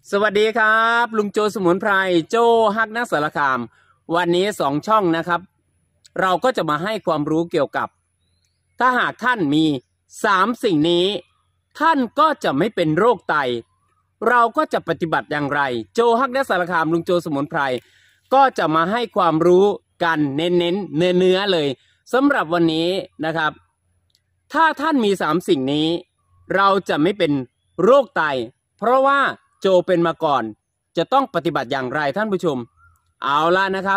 สวัสดีครับลุงโจสมุนไพรโจฮักนักสารคามวันนี้2 ช่องนะครับเราก็จะมาให้ความรู้เกี่ยวกับถ้าหากท่านมี3 สิ่งนี้ท่านก็จะไม่เป็นโรคไตเราก็จะปฏิบัติอย่างไรโจฮักนักสารคามลุงโจสมุนไพรก็จะมาให้ความรู้กันเน้นเนื้อเลยสำหรับวันนี้นะครับถ้าท่านมี3 สิ่งนี้เราจะไม่เป็นโรคไตเพราะว่าโจเป็นมาก่อนจะต้องปฏิบัติอย่างไรท่านผู้ชมเอาละนะครับ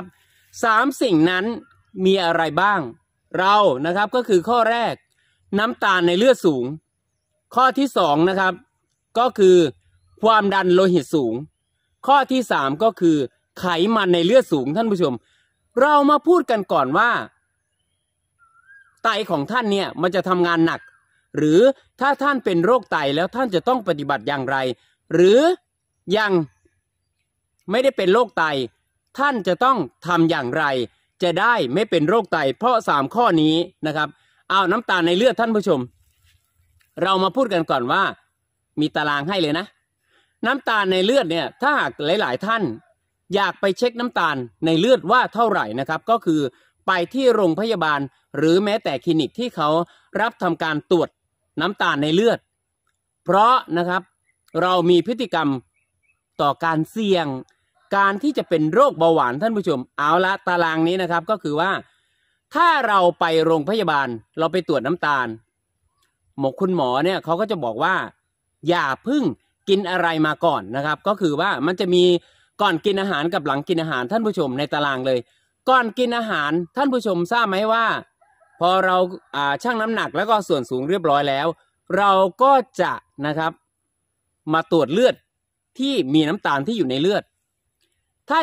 3 สิ่งนั้นมีอะไรบ้างเรานะครับก็คือข้อแรกน้ำตาลในเลือดสูงข้อที่2นะครับก็คือความดันโลหิตสูงข้อที่3ก็คือไขมันในเลือดสูงท่านผู้ชมเรามาพูดกันก่อนว่าไตของท่านเนี่ยมันจะทำงานหนักหรือถ้าท่านเป็นโรคไตแล้วท่านจะต้องปฏิบัติอย่างไรหรือยังไม่ได้เป็นโรคไตท่านจะต้องทำอย่างไรจะได้ไม่เป็นโรคไตเพราะ3 ข้อนี้นะครับเอาน้ำตาลในเลือดท่านผู้ชมเรามาพูดกันก่อนว่ามีตารางให้เลยนะน้ำตาลในเลือดเนี่ยถ้าหากหลายๆท่านอยากไปเช็คน้ำตาลในเลือดว่าเท่าไหร่นะครับก็คือไปที่โรงพยาบาลหรือแม้แต่คลินิกที่เขารับทำการตรวจน้ำตาลในเลือดเพราะนะครับเรามีพฤติกรรมต่อการเสี่ยงการที่จะเป็นโรคเบาหวานท่านผู้ชมเอาละตารางนี้นะครับก็คือว่าถ้าเราไปโรงพยาบาลเราไปตรวจน้ำตาลคุณหมอเนี่ยเขาก็จะบอกว่าอย่าพึ่งกินอะไรมาก่อนนะครับก็คือว่ามันจะมีก่อนกินอาหารกับหลังกินอาหารท่านผู้ชมในตารางเลยก่อนกินอาหารท่านผู้ชมทราบไหมว่าพอเราชั่งน้ำหนักแล้วก็ส่วนสูงเรียบร้อยแล้วเราก็จะนะครับมาตรวจเลือดที่มีน้ำตาลที่อยู่ในเลือดถ้า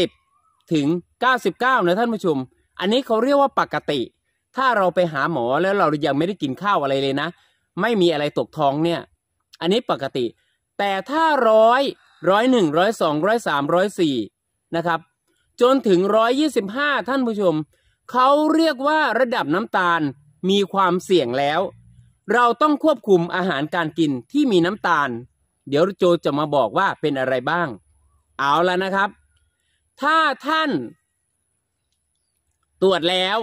70 ถึง 99นะท่านผู้ชมอันนี้เขาเรียกว่าปกติถ้าเราไปหาหมอแล้วเรายังไม่ได้กินข้าวอะไรเลยนะไม่มีอะไรตกท้องเนี่ยอันนี้ปกติแต่ถ้า100 101 102 103 104นะครับจนถึง125ท่านผู้ชมเขาเรียกว่าระดับน้ำตาลมีความเสี่ยงแล้วเราต้องควบคุมอาหารการกินที่มีน้ำตาลเดี๋ยวโจจะมาบอกว่าเป็นอะไรบ้างเอาละนะครับถ้าท่านตรวจแล้ว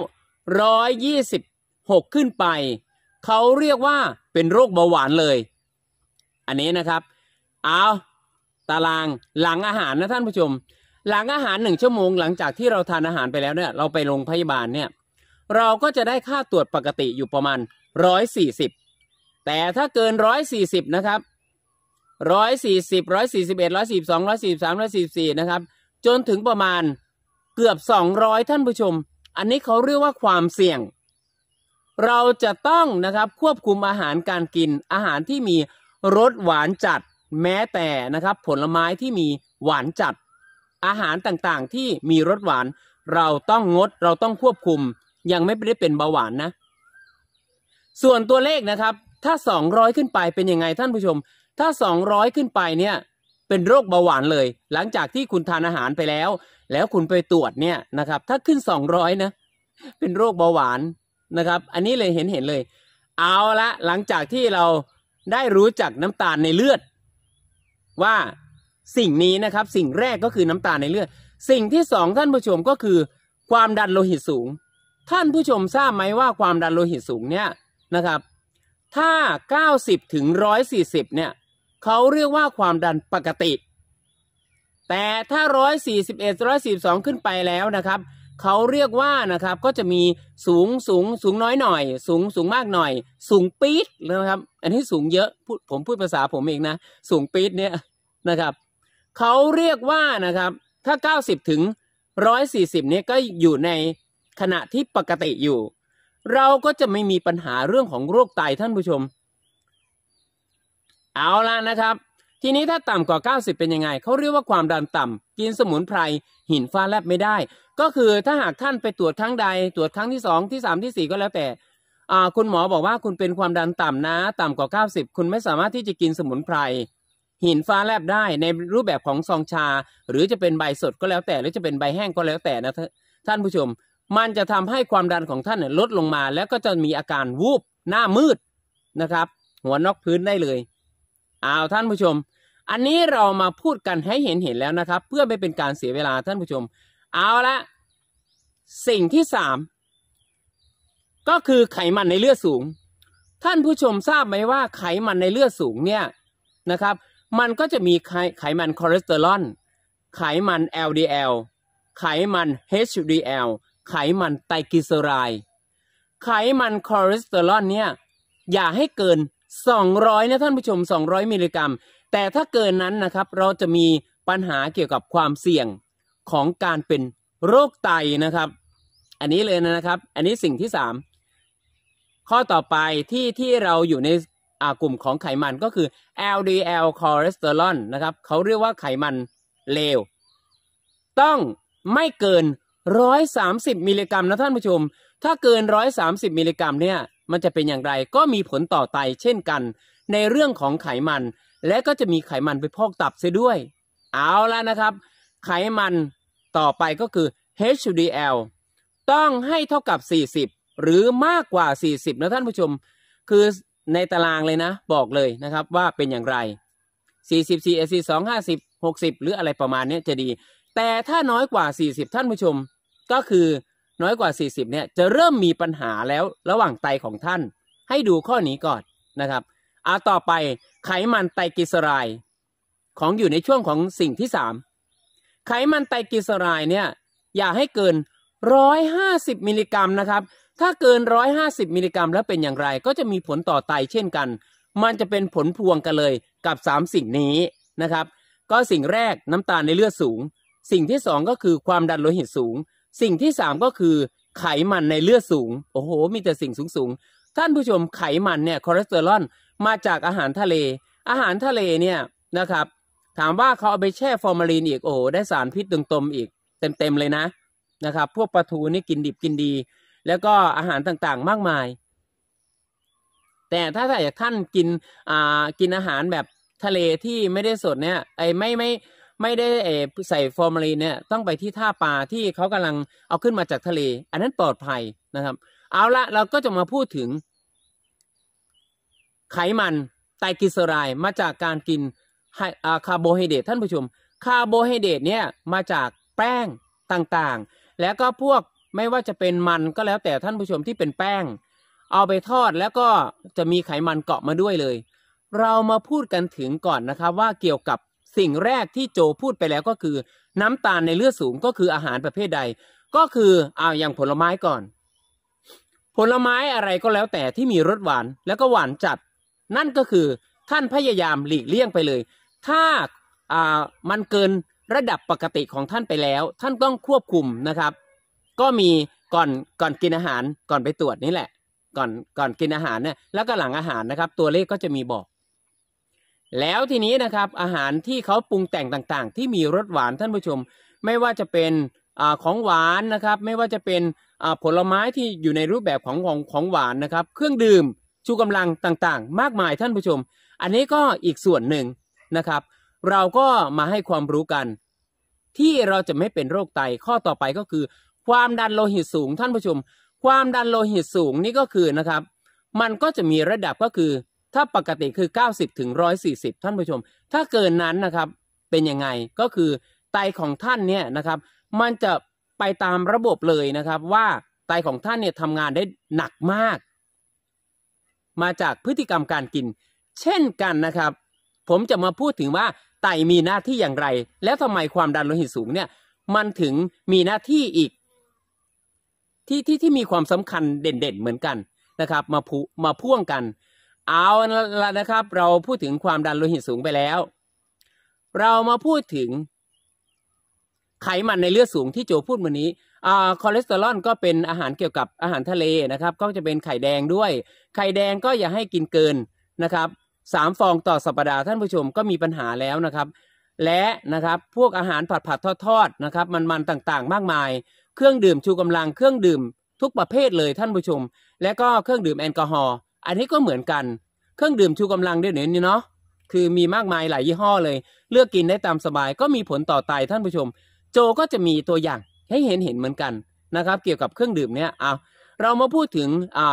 126ขึ้นไปเขาเรียกว่าเป็นโรคเบาหวานเลยอันนี้นะครับเอาตารางหลังอาหารนะท่านผู้ชมหลังอาหาร1 ชั่วโมงหลังจากที่เราทานอาหารไปแล้วเนี่ยเราไปโรงพยาบาลเนี่ยเราก็จะได้ค่าตรวจปกติอยู่ประมาณ140แต่ถ้าเกิน140นะครับ140 141 142 143 144นะครับจนถึงประมาณเกือบ200ท่านผู้ชมอันนี้เขาเรียกว่าความเสี่ยงเราจะต้องนะครับควบคุมอาหารการกินอาหารที่มีรสหวานจัดแม้แต่นะครับผลไม้ที่มีหวานจัดอาหารต่างๆที่มีรสหวานเราต้องงดเราต้องควบคุมยังไม่ได้เป็นเบาหวานนะส่วนตัวเลขนะครับถ้า200ขึ้นไปเป็นยังไงท่านผู้ชมถ้า200ขึ้นไปเนี่ยเป็นโรคเบาหวานเลยหลังจากที่คุณทานอาหารไปแล้วคุณไปตรวจเนี่ยนะครับถ้าขึ้น200นะเป็นโรคเบาหวานนะครับอันนี้เลยเห็นเลยเอาละหลังจากที่เราได้รู้จักน้ำตาลในเลือดว่าสิ่งนี้นะครับสิ่งแรกก็คือน้ำตาลในเลือดสิ่งที่2ท่านผู้ชมก็คือความดันโลหิตสูงท่านผู้ชมทราบไหมว่าความดันโลหิตสูงเนี่ยนะครับถ้า90 ถึง 140เนี่ยเขาเรียกว่าความดันปกติแต่ถ้า141 142ขึ้นไปแล้วนะครับเขาเรียกว่านะครับก็จะมีสูงน้อยหน่อยสูงมากหน่อยสูงปี๊ดนะครับอันนี้สูงเยอะผมพูดภาษาผมเองนะสูงปี๊ดเนี่ยนะครับเขาเรียกว่านะครับถ้า90 ถึง 140เนี่ยก็อยู่ในขณะที่ปกติอยู่เราก็จะไม่มีปัญหาเรื่องของโรคไตท่านผู้ชมเอาละนะครับทีนี้ถ้าต่ำกว่า90เป็นยังไงเขาเรียกว่าความดันต่ำกินสมุนไพรหินฟ้าแลบไม่ได้ก็คือถ้าหากท่านไปตรวจครั้งใดตรวจครั้งที่2ที่3ที่4ก็แล้วแต่คุณหมอบอกว่าคุณเป็นความดันต่ำนะต่ำกว่า90คุณไม่สามารถที่จะกินสมุนไพรหินฟ้าแลบได้ในรูปแบบของซองชาหรือจะเป็นใบสดก็แล้วแต่หรือจะเป็นใบแห้งก็แล้วแต่นะท่านผู้ชมมันจะทำให้ความดันของท่านลดลงมาแล้วก็จะมีอาการวูบหน้ามืดนะครับหัวนอกพื้นได้เลยท่านผู้ชมอันนี้เรามาพูดกันให้เห็นแล้วนะครับเพื่อไม่เป็นการเสียเวลาท่านผู้ชมเอาละสิ่งที่3ก็คือไขมันในเลือดสูงท่านผู้ชมทราบไหมว่าไขมันในเลือดสูงเนี่ยนะครับมันก็จะมีไขมันคอเลสเตอรอลไขมัน LDL ไขมัน HDL ไขมันไตรกลีเซอไรด์ไขมันคอเลสเตอรอลเนี่ยอย่าให้เกิน200นะท่านผู้ชม200มิลลิกรัมแต่ถ้าเกินนั้นนะครับเราจะมีปัญหาเกี่ยวกับความเสี่ยงของการเป็นโรคไตนะครับอันนี้เลยนะครับอันนี้สิ่งที่3ข้อต่อไปที่เราอยู่ในกลุ่มของไขมันก็คือ LDL คอเลสเตอรอลนะครับเขาเรียกว่าไขมันเลวต้องไม่เกิน130มิลลิกรัมนะท่านผู้ชมถ้าเกิน130มิลลิกรัมเนี่ยมันจะเป็นอย่างไรก็มีผลต่อไตเช่นกันในเรื่องของไขมันและก็จะมีไขมันไปพอกตับเสียด้วยเอาละนะครับไขมันต่อไปก็คือ HDL ต้องให้เท่ากับ40หรือมากกว่า40นะท่านผู้ชมคือในตารางเลยนะบอกเลยนะครับว่าเป็นอย่างไร40 42 50 60หรืออะไรประมาณนี้จะดีแต่ถ้าน้อยกว่า40ท่านผู้ชมก็คือน้อยกว่า40เนี่ยจะเริ่มมีปัญหาแล้วระหว่างไตของท่านให้ดูข้อนี้ก่อนนะครับต่อไปไขมันไตรกลีเซอไรด์ของอยู่ในช่วงของสิ่งที่3ไขมันไตรกลีเซอไรด์เนี่ยอย่าให้เกิน150มิลลิกรัมนะครับถ้าเกิน150มิลลิกรัมแล้วเป็นอย่างไรก็จะมีผลต่อไตเช่นกันมันจะเป็นผลพวงกันเลยกับ3สิ่งนี้นะครับก็สิ่งแรกน้ำตาลในเลือดสูงสิ่งที่2ก็คือความดันโลหิตสูงสิ่งที่3ก็คือไขมันในเลือดสูงโอ้โหมีแต่สิ่งสูงท่านผู้ชมไขมันเนี่ยคอเลสเตอรอลมาจากอาหารทะเลเนี่ยนะครับถามว่าเขาเอาไปแช่ฟอร์มาลีนอีกโอ้ได้สารพิษตมๆอีกเต็มเลยนะครับพวกปลาทูนี่กินดิบกินดีแล้วก็อาหารต่างๆมากมายแต่ถ้าอยากท่านกินอาหารแบบทะเลที่ไม่ได้สดเนี่ยไม่ได้ใส่ฟอร์มาลีนเนี่ยต้องไปที่ท่าปลาที่เขากำลังเอาขึ้นมาจากทะเลอันนั้นปลอดภัยนะครับเอาละเราก็จะมาพูดถึงไขมันไตรกลีเซอไรด์มาจากการกินคาร์โบไฮเดรตท่านผู้ชมคาร์โบไฮเดรตเนี่ยมาจากแป้งต่างๆแล้วก็พวกไม่ว่าจะเป็นมันก็แล้วแต่ท่านผู้ชมที่เป็นแป้งเอาไปทอดแล้วก็จะมีไขมันเกาะมาด้วยเลยเรามาพูดกันถึงก่อนนะครับว่าเกี่ยวกับสิ่งแรกที่โจพูดไปแล้วก็คือน้ำตาลในเลือดสูงก็คืออาหารประเภทใดก็คืออย่างผลไม้ก่อนผลไม้อะไรก็แล้วแต่ที่มีรสหวานแล้วก็หวานจัดนั่นก็คือท่านพยายามหลีกเลี่ยงไปเลยถ้ามันเกินระดับปกติของท่านไปแล้วท่านต้องควบคุมนะครับก็มีก่อนกินอาหารก่อนไปตรวจนี่แหละก่อนกินอาหารเนี่ยแล้วก็หลังอาหารนะครับตัวเลขก็จะมีบอกแล้วทีนี้นะครับอาหารที่เขาปรุงแต่งต่างๆที่มีรสหวานท่านผู้ชมไม่ว่าจะเป็นของหวานนะครับไม่ว่าจะเป็นผลไม้ที่อยู่ในรูปแบบของหวานนะครับเครื่องดื่มชูกำลังต่างๆมากมายท่านผู้ชมอันนี้ก็อีกส่วนหนึ่งนะครับเราก็มาให้ความรู้กันที่เราจะไม่เป็นโรคไตข้อต่อไปก็คือความดันโลหิตสูงท่านผู้ชมความดันโลหิตสูงนี่ก็คือนะครับมันก็จะมีระดับก็คือถ้าปกติคือ90ถึง140ท่านผู้ชมถ้าเกินนั้นนะครับเป็นยังไงก็คือไตของท่านเนี่ยนะครับมันจะไปตามระบบเลยนะครับว่าไตของท่านเนี่ยทำงานได้หนักมากมาจากพฤติกรรมการกินเช่นกันนะครับผมจะมาพูดถึงว่าไตมีหน้าที่อย่างไรแล้วทำไมความดันโลหิตสูงเนี่ยมันถึงมีหน้าที่อีกที่มีความสำคัญเด่นๆเหมือนกันนะครับมาพ่วงกันเอาละนะครับเราพูดถึงความดันโลหิตสูงไปแล้วเรามาพูดถึงไขมันในเลือดสูงที่โจพูดวันนี้คอเลสเตอรอลก็เป็นอาหารเกี่ยวกับอาหารทะเลนะครับก็จะเป็นไข่แดงด้วยไข่แดงก็อย่าให้กินเกินนะครับ3 ฟองต่อสัปดาห์ท่านผู้ชมก็มีปัญหาแล้วนะครับและนะครับพวกอาหารผัดทอดนะครับมันต่างๆมากมายเครื่องดื่มชูกำลังเครื่องดื่มทุกประเภทเลยท่านผู้ชมและก็เครื่องดื่มแอลกอฮอล์อันนี้ก็เหมือนกันเครื่องดื่มชูกำลังด้วยนี่เนาะคือมีมากมายหลายยี่ห้อเลยเลือกกินได้ตามสบายก็มีผลต่อไตท่านผู้ชมโจก็จะมีตัวอย่างให้เห็นเหมือนกันนะครับเกี่ยวกับเครื่องดื่มเนี้ยเรามาพูดถึง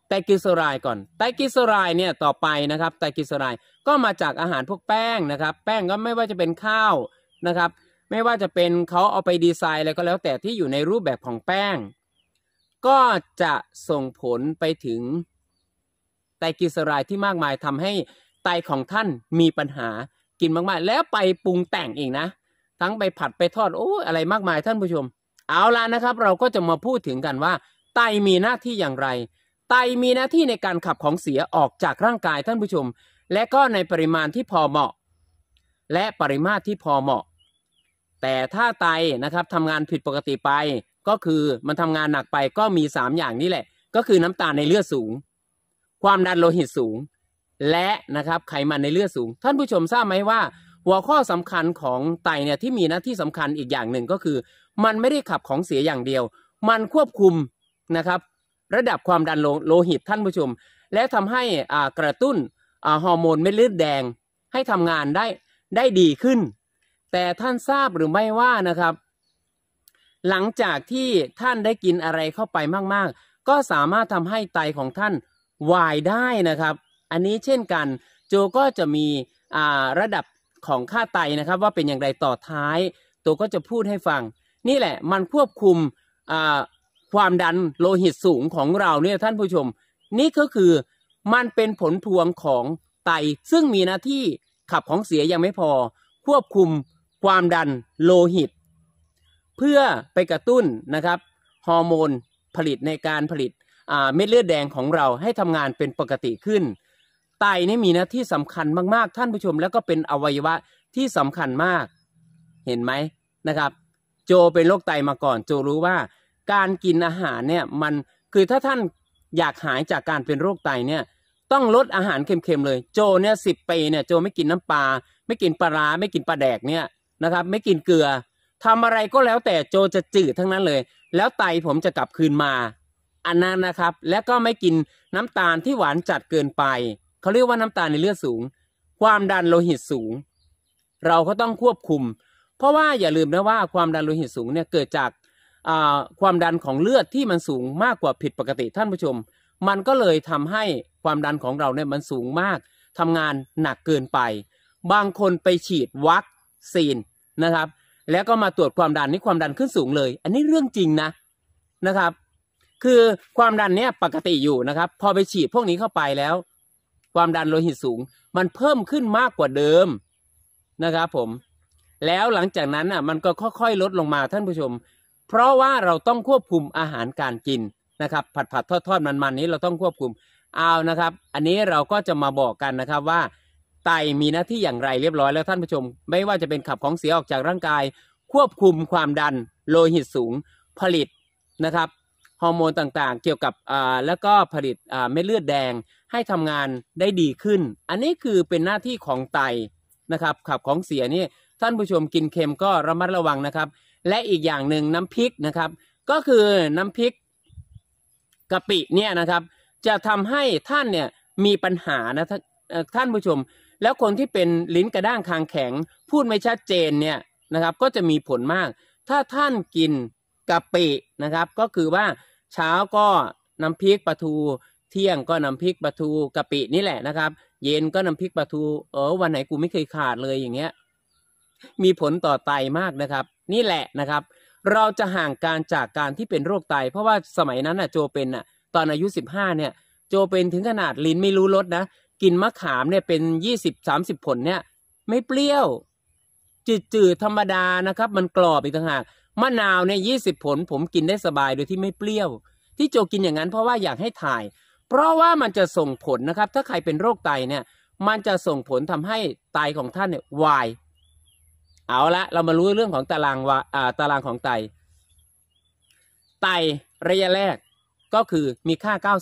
ไตรกลีเซอไรด์ก่อนไตรกลีเซอไรด์เนี่ยต่อไปนะครับไตรกลีเซอไรด์ก็มาจากอาหารพวกแป้งนะครับแป้งก็ไม่ว่าจะเป็นข้าวนะครับไม่ว่าจะเป็นเขาเอาไปดีไซน์อะไรก็แล้วแต่ที่อยู่ในรูปแบบของแป้งก็จะส่งผลไปถึงไตรกลีเซอไรด์ที่มากมายทำให้ไตของท่านมีปัญหากินมากๆแล้วไปปรุงแต่งอีกนะทั้งไปผัดไปทอดโอ้อะไรมากมายท่านผู้ชมเอาล่ะนะครับเราก็จะมาพูดถึงกันว่าไตมีหน้าที่อย่างไรไตมีหน้าที่ในการขับของเสียออกจากร่างกายท่านผู้ชมและก็ในปริมาณที่พอเหมาะและปริมาตรที่พอเหมาะแต่ถ้าไตนะครับทำงานผิดปกติไปก็คือมันทำงานหนักไปก็มี3อย่างนี้แหละก็คือน้ำตาลในเลือดสูงความดันโลหิตสูงและนะครับไขมันในเลือดสูงท่านผู้ชมทราบไหมว่าหัวข้อสำคัญของไตเนี่ยที่มีหน้าที่สำคัญอีกอย่างหนึ่งก็คือมันไม่ได้ขับของเสียอย่างเดียวมันควบคุมนะครับระดับความดันโลหิตท่านผู้ชมและทำให้กระตุ้นฮอร์โมนเม็ดเลือดแดงให้ทำงานได้ดีขึ้นแต่ท่านทราบหรือไม่ว่านะครับหลังจากที่ท่านได้กินอะไรเข้าไปมากๆก็สามารถทำให้ไตของท่านวายได้นะครับอันนี้เช่นกันโจก็จะมีระดับของค่าไตนะครับว่าเป็นอย่างไรต่อท้ายตัวก็จะพูดให้ฟังนี่แหละมันควบคุมความดันโลหิตสูงของเราเนี่ยท่านผู้ชมนี่ก็คือมันเป็นผลพวงของไตซึ่งมีหน้าที่ขับของเสียยังไม่พอควบคุมความดันโลหิตเพื่อไปกระตุ้นนะครับฮอร์โมนผลิตในการผลิตเม็ดเลือดแดงของเราให้ทำงานเป็นปกติขึ้นไตนี่มีหน้าที่สำคัญมากๆท่านผู้ชมแล้วก็เป็นอวัยวะที่สำคัญมากเห็นไหมนะครับโจเป็นโรคไตมาก่อนโจรู้ว่าการกินอาหารเนี่ยมันคือถ้าท่านอยากหายจากการเป็นโรคไตเนี่ยต้องลดอาหารเค็มๆเลยโจเนี่ย10 ปีเนี่ยโจไม่กินน้ำปลาไม่กินปลาร้าไม่กินปลาแดกเนี่ยนะครับไม่กินเกลือทำอะไรก็แล้วแต่โจจะจืดทั้งนั้นเลยแล้วไตผมจะกลับคืนมาอันนั้นนะครับและก็ไม่กินน้ำตาลที่หวานจัดเกินไปเขาเรียกว่าน้ำตาลในเลือดสูงความดันโลหิตสูงเราก็ต้องควบคุมเพราะว่าอย่าลืมนะว่าความดันโลหิตสูงเนี่ยเกิดจากความดันของเลือดที่มันสูงมากกว่าผิดปกติท่านผู้ชมมันก็เลยทำให้ความดันของเราเนี่ยมันสูงมากทำงานหนักเกินไปบางคนไปฉีดวัคซีนนะครับแล้วก็มาตรวจความดันนี่ความดันขึ้นสูงเลยอันนี้เรื่องจริงนะครับคือความดันเนี่ยปกติอยู่นะครับพอไปฉีดพวกนี้เข้าไปแล้วความดันโลหิตสูงมันเพิ่มขึ้นมากกว่าเดิมนะครับผมแล้วหลังจากนั้นมันก็ค่อยๆลดลงมาท่านผู้ชมเพราะว่าเราต้องควบคุมอาหารการกินนะครับผัดทอดมันนี้เราต้องควบคุมเอานะครับอันนี้เราก็จะมาบอกกันนะครับว่าไตมีหน้าที่อย่างไรเรียบร้อยแล้วท่านผู้ชมไม่ว่าจะเป็นขับของเสียออกจากร่างกายควบคุมความดันโลหิตสูงผลิตนะครับฮอร์โมนต่างๆเกี่ยวกับแล้วก็ผลิตเม็ดเลือดแดงให้ทำงานได้ดีขึ้นอันนี้คือเป็นหน้าที่ของไตนะครับขับของเสียนี่ท่านผู้ชมกินเค็มก็ระมัดระวังนะครับและอีกอย่างหนึ่งน้ำพริกนะครับก็คือน้ำพริกกะปิเนี่ยนะครับจะทำให้ท่านเนี่ยมีปัญหานะท่านผู้ชมแล้วคนที่เป็นลิ้นกระด้างคางแข็งพูดไม่ชัดเจนเนี่ยนะครับก็จะมีผลมากถ้าท่านกินกะปินะครับก็คือว่าเช้าก็น้ำพริกปลาทูเที่ยงก็น้ำพริกปลาทูกะปินี่แหละนะครับเย็นก็น้ำพริกปลาทูวันไหนกูไม่เคยขาดเลยอย่างเงี้ยมีผลต่อไตมากนะครับนี่แหละนะครับเราจะห่างการจากการที่เป็นโรคไตเพราะว่าสมัยนั้นโจเป็นตอนอายุ15เนี่ยโจเป็นถึงขนาดลิ้นไม่รู้รสนะกินมะขามเนี่ยเป็น20-30 ผลเนี่ยไม่เปรี้ยวจืดธรรมดานะครับมันกรอบอีกต่างหากมะนาวเนี่ย20 ผลผมกินได้สบายโดยที่ไม่เปรี้ยวที่โจกินอย่างนั้นเพราะว่าอยากให้ถ่ายเพราะว่ามันจะส่งผลนะครับถ้าใครเป็นโรคไตเนี่ยมันจะส่งผลทำให้ไตของท่านเนี่ยวายเอาละเรามารู้เรื่องของตารางของไตระยะแรกก็คือมีค่า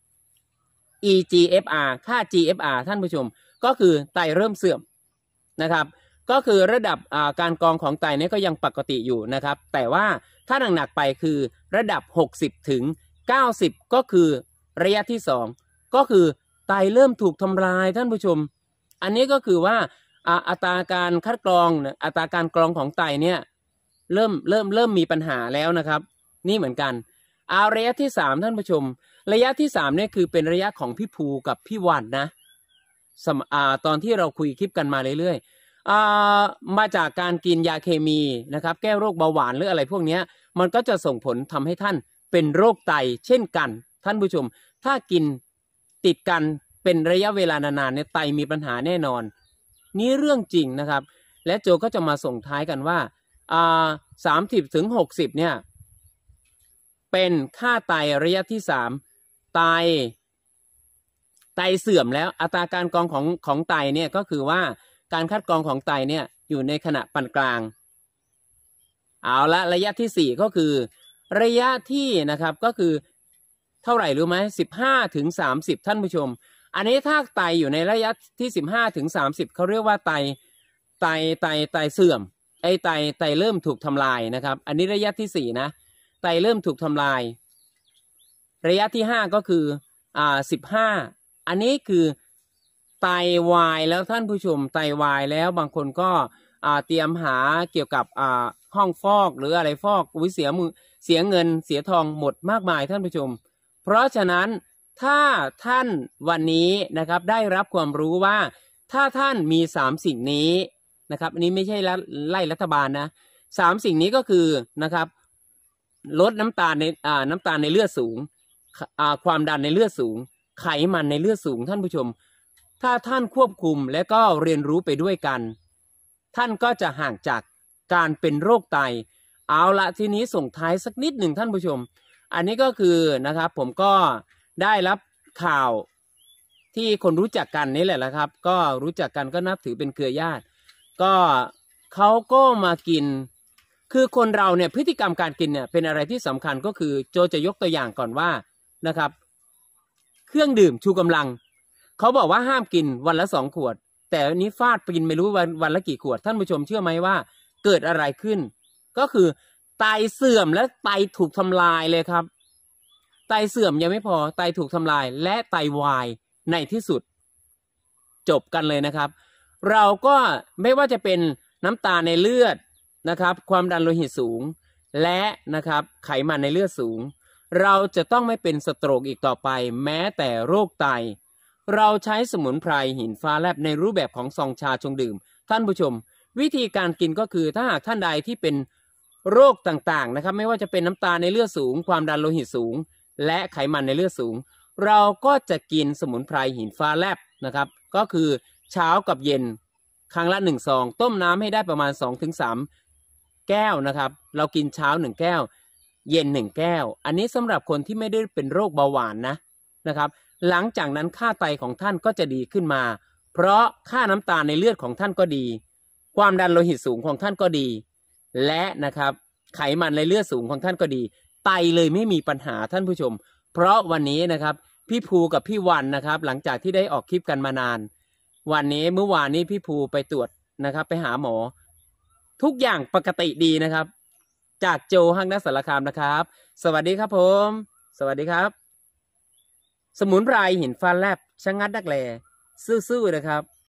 90 eGFR ค่า GFR ท่านผู้ชมก็คือไตเริ่มเสื่อมนะครับก็คือระดับการกรองของไตเนี่ยก็ยังปกติอยู่นะครับแต่ว่าถ้าหนักๆไปคือระดับ60 ถึง 90ก็คือระยะที่2ก็คือไตเริ่มถูกทำลายท่านผู้ชมอันนี้ก็คือว่าอัตราการคัดกรองอัตราการกรองของไตเนี่ยเริ่มมีปัญหาแล้วนะครับนี่เหมือนกันระยะที่3ท่านผู้ชมระยะที่3เนี่ยคือเป็นระยะของพี่ภูกับพี่วันนะตอนที่เราคุยคลิปกันมาเรื่อยๆมาจากการกินยาเคมีนะครับแก้โรคเบาหวานหรืออะไรพวกนี้มันก็จะส่งผลทำให้ท่านเป็นโรคไตเช่นกันท่านผู้ชมถ้ากินติดกันเป็นระยะเวลานานๆเนี่ยไตมีปัญหาแน่นอนนี่เรื่องจริงนะครับและโจก็จะมาส่งท้ายกันว่า30 ถึง 60เนี่ยเป็นค่าไตระยะที่3ไตเสื่อมแล้วอัตราการกรองของไตเนี่ยก็คือว่าการคัดกรองของไตเนี่ยอยู่ในขณะปานกลางเอาละระยะที่4ก็คือระยะที่นะครับก็คือเท่าไหร่รู้ไหม15 ถึง 30ท่านผู้ชมอันนี้ถ้าไตอยู่ในระยะที่15 ถึง 30เขาเรียกว่าไตเสื่อมไตเริ่มถูกทำลายนะครับอันนี้ระยะที่4นะไตเริ่มถูกทำลายระยะที่5ก็คือ15อันนี้คือไตวายแล้วท่านผู้ชมไตวายแล้วบางคนก็เตรียมหาเกี่ยวกับห้องฟอกหรืออะไรฟอกเสียเงินเสียทองหมดมากมายท่านผู้ชมเพราะฉะนั้นถ้าท่านวันนี้นะครับได้รับความรู้ว่าถ้าท่านมี3สิ่งนี้นะครับอันนี้ไม่ใช่ไล่รัฐบาลนะ3สิ่งนี้ก็คือนะครับลดน้ำตาลในเลือดสูงความดันในเลือดสูงไขมันในเลือดสูงท่านผู้ชมถ้าท่านควบคุมและก็เรียนรู้ไปด้วยกันท่านก็จะห่างจากการเป็นโรคไตเอาละทีนี้ส่งท้ายสักนิดหนึ่งท่านผู้ชมอันนี้ก็คือนะครับผมก็ได้รับข่าวที่คนรู้จักกันนี่แหละครับก็รู้จักกันก็นับถือเป็นเครือญาติก็เขาก็มากินคือคนเราเนี่ยพฤติกรรมการกินเนี่ยเป็นอะไรที่สำคัญก็คือโจจะยกตัวอย่างก่อนว่านะครับเครื่องดื่มชูกำลังเขาบอกว่าห้ามกินวันละ2 ขวดแต่อันนี้ฟาดกินไม่รู้วันละกี่ขวดท่านผู้ชมเชื่อไหมว่าเกิดอะไรขึ้นก็คือไตเสื่อมและไตถูกทำลายเลยครับไตเสื่อมยังไม่พอไตถูกทำลายและไตวายในที่สุดจบกันเลยนะครับเราก็ไม่ว่าจะเป็นน้ำตาลในเลือดนะครับความดันโลหิตสูงและนะครับไขมันในเลือดสูงเราจะต้องไม่เป็นสโตรกอีกต่อไปแม้แต่โรคไตเราใช้สมุนไพรหินฟ้าแลบในรูปแบบของซองชาชงดื่มท่านผู้ชมวิธีการกินก็คือถ้าหากท่านใดที่เป็นโรคต่างๆนะครับไม่ว่าจะเป็นน้ำตาลในเลือดสูงความดันโลหิตสูงและไขมันในเลือดสูงเราก็จะกินสมุนไพรหินฟ้าแลบนะครับก็คือเช้ากับเย็นครั้งละ1 ซองต้มน้ำให้ได้ประมาณ 2-3 แก้วนะครับเรากินเช้า1 แก้วเย็น1 แก้วอันนี้สำหรับคนที่ไม่ได้เป็นโรคเบาหวานนะครับหลังจากนั้นค่าไตของท่านก็จะดีขึ้นมาเพราะค่าน้ำตาลในเลือดของท่านก็ดีความดันโลหิตสูงของท่านก็ดีและนะครับไขมันในเลือดสูงของท่านก็ดีไตเลยไม่มีปัญหาท่านผู้ชมเพราะวันนี้นะครับพี่ภูกับพี่วันนะครับหลังจากที่ได้ออกคลิปกันมานานเมื่อวานนี้พี่ภูไปตรวจนะครับไปหาหมอทุกอย่างปกติดีนะครับจากโจฮักนักสารคามนะครับสวัสดีครับผมสวัสดีครับสมุนไพรหินฟ้าแลบชะงัดดักแลซื่อๆนะครับ